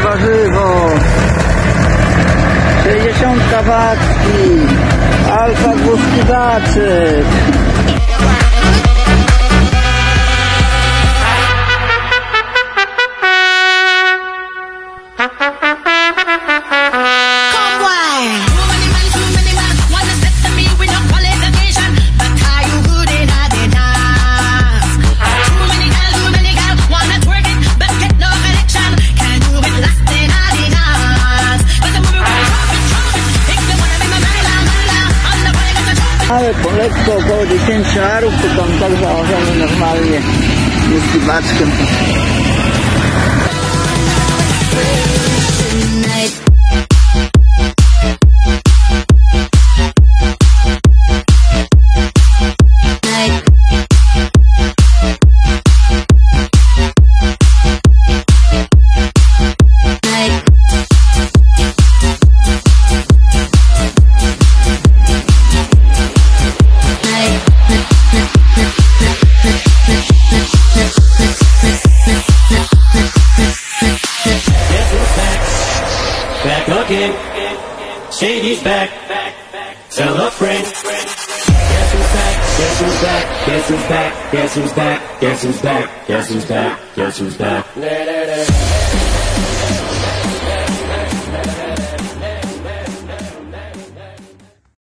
warzywo, 60 wacki, alfa głuskiwaczy. Ale po lekko około 10 arów, to tam tak założony normalnie głuskiwaczkiem. Back again, Shady's back, tell a friend. Guess who's back, guess who's back, guess who's back, guess who's back, guess who's back, guess who's back, guess who's back.